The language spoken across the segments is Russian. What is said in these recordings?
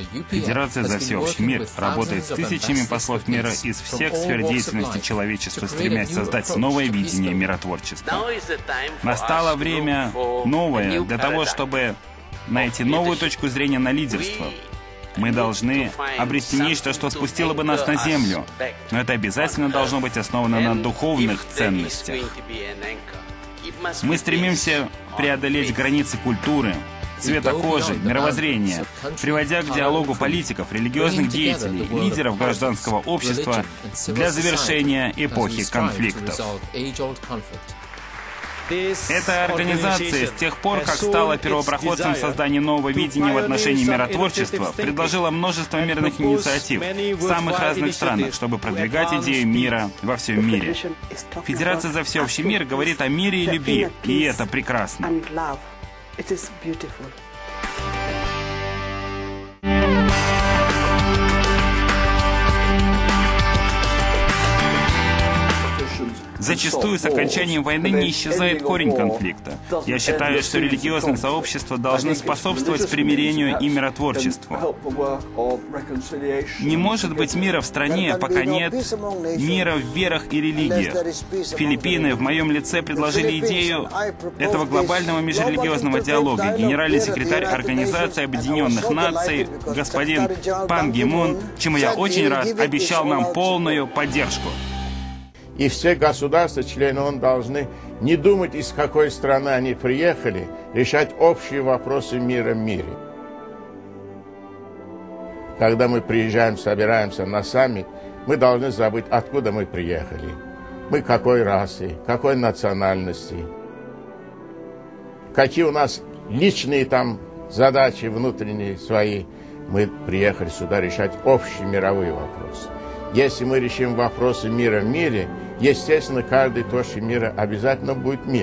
Федерация за всеобщий мир работает с тысячами послов мира из всех сфер деятельности человечества, стремясь создать новое видение миротворчества. Настало время новое для того, чтобы найти новую точку зрения на лидерство. Мы должны обрести нечто, что спустило бы нас на землю, но это обязательно должно быть основано на духовных ценностях. Мы стремимся преодолеть границы культуры, цвета кожи, мировоззрения, приводя к диалогу политиков, религиозных деятелей и лидеров гражданского общества для завершения эпохи конфликтов. Эта организация с тех пор, как стала первопроходцем создания нового видения в отношении миротворчества, предложила множество мирных инициатив в самых разных странах, чтобы продвигать идею мира во всем мире. Федерация за всеобщий мир говорит о мире и любви, и это прекрасно. Зачастую с окончанием войны не исчезает корень конфликта. Я считаю, что религиозные сообщества должны способствовать примирению и миротворчеству. Не может быть мира в стране, пока нет мира в верах и религиях. Филиппины в моем лице предложили идею этого глобального межрелигиозного диалога. Генеральный секретарь Организации Объединенных Наций, господин Пан Ги Мун, чему я очень рад, обещал нам полную поддержку. И все государства-члены ООН должны не думать, из какой страны они приехали, решать общие вопросы мира в мире. Когда мы приезжаем, собираемся на саммит, мы должны забыть, откуда мы приехали. Мы какой расы, какой национальности, какие у нас личные там задачи внутренние свои. Мы приехали сюда решать общие мировые вопросы. Если мы решим вопросы мира в мире, естественно, каждой точке мира обязательно будет мир.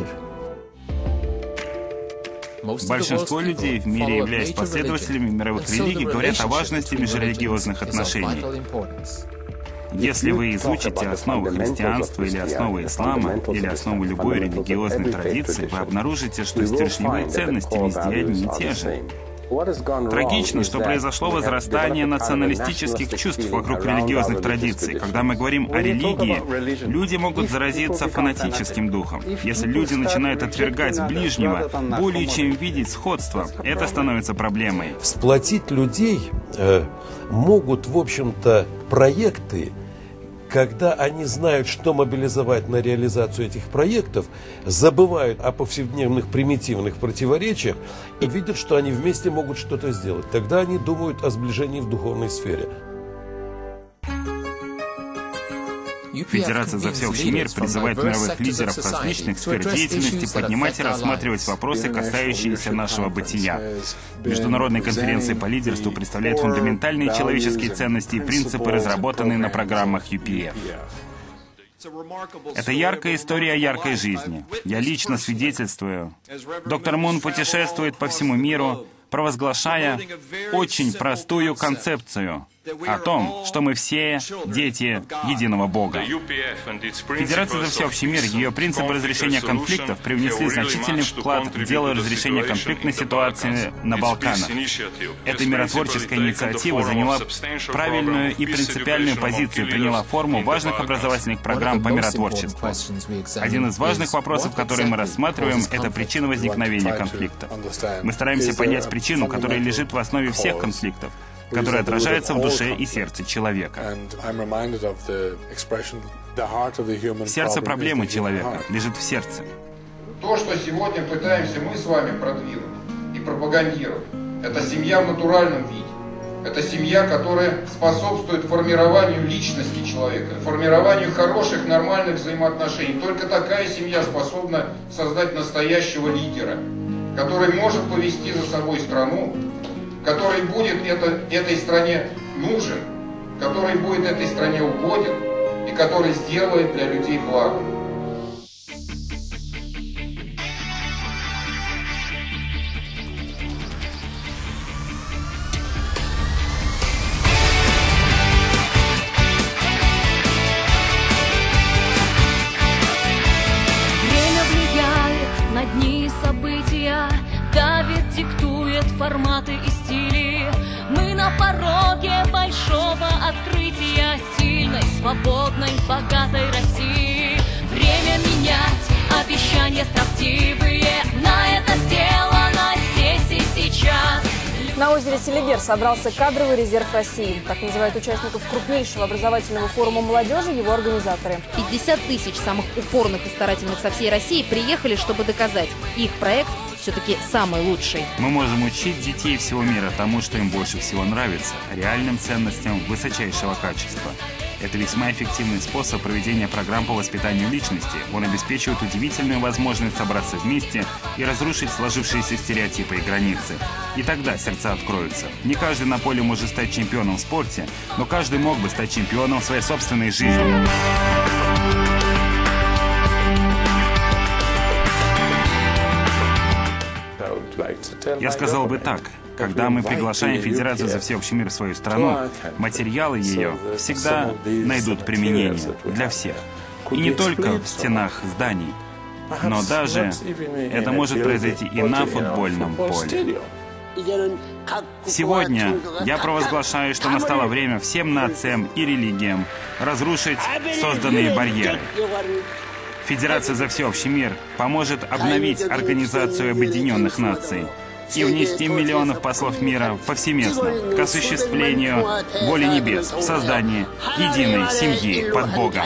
Большинство людей в мире, являясь последователями мировых религий, говорят о важности межрелигиозных отношений. Если вы изучите основы христианства или основы ислама, или основы любой религиозной традиции, вы обнаружите, что стержневые ценности везде одни и те же. Трагично, что произошло возрастание националистических чувств вокруг религиозных традиций. Когда мы говорим о религии, люди могут заразиться фанатическим духом. Если люди начинают отвергать ближнего, более чем видеть сходство, это становится проблемой. Сплотить людей могут, в общем-то, проекты, когда они знают, что мобилизовать на реализацию этих проектов, забывают о повседневных примитивных противоречиях и видят, что они вместе могут что-то сделать. Тогда они думают о сближении в духовной сфере. Федерация за всеобщий мир призывает мировых лидеров различных сфер деятельности поднимать и рассматривать вопросы, касающиеся нашего бытия. Международная конференция по лидерству представляет фундаментальные человеческие ценности и принципы, разработанные на программах UPF. Это яркая история о яркой жизни. Я лично свидетельствую. Доктор Мун путешествует по всему миру, провозглашая очень простую концепцию о том, что мы все дети единого Бога. Федерация за всеобщий мир, ее принципы разрешения конфликтов привнесли значительный вклад в дело разрешения конфликтной ситуации на Балканах. Эта миротворческая инициатива заняла правильную и принципиальную позицию, приняла форму важных образовательных программ по миротворчеству. Один из важных вопросов, которые мы рассматриваем, это причина возникновения конфликта. Мы стараемся понять причину, которая лежит в основе всех конфликтов, которая отражается в душе и сердце человека. Сердце проблемы человека лежит в сердце. То, что сегодня пытаемся мы с вами продвинуть и пропагандировать, это семья в натуральном виде. Это семья, которая способствует формированию личности человека, формированию хороших, нормальных взаимоотношений. Только такая семья способна создать настоящего лидера, который может повести за собой страну, который будет этой стране нужен, который будет этой стране угоден и который сделает для людей благо. Время влияет на дни и события, давит, диктует форматы и стили. Мы на на пороге большого открытия сильной, свободной, богатой России. Время менять обещания строптивые, на это сделано здесь и сейчас. На озере Селигер собрался кадровый резерв России. Так называют участников крупнейшего образовательного форума молодежи его организаторы. 50 тысяч самых упорных и старательных со всей России приехали, чтобы доказать, их проект все-таки самый лучший. Мы можем учить детей всего мира тому, что им больше всего нравится, реальным ценностям высочайшего качества. Это весьма эффективный способ проведения программ по воспитанию личности. Он обеспечивает удивительную возможность собраться вместе и разрушить сложившиеся стереотипы и границы. И тогда сердца откроются. Не каждый на поле может стать чемпионом в спорте, но каждый мог бы стать чемпионом в своей собственной жизни. Я сказал бы так. Когда мы приглашаем Федерацию за всеобщий мир в свою страну, материалы ее всегда найдут применение для всех. И не только в стенах зданий, но даже это может произойти и на футбольном поле. Сегодня я провозглашаю, что настало время всем нациям и религиям разрушить созданные барьеры. Федерация за всеобщий мир поможет обновить Организацию Объединенных Наций и внести миллионов послов мира повсеместно к осуществлению воли небес в создании единой семьи под Богом.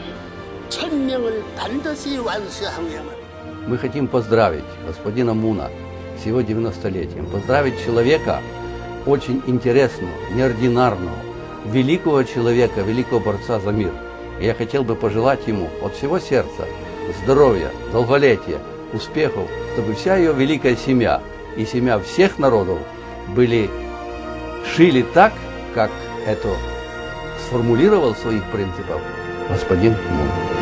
Мы хотим поздравить господина Муна с его 90-летием, поздравить человека очень интересного, неординарного, великого человека, великого борца за мир. И я хотел бы пожелать ему от всего сердца здоровья, долголетия, успехов, чтобы вся ее великая семья и семья всех народов шили так, как это сформулировал в своих принципах господин Мун.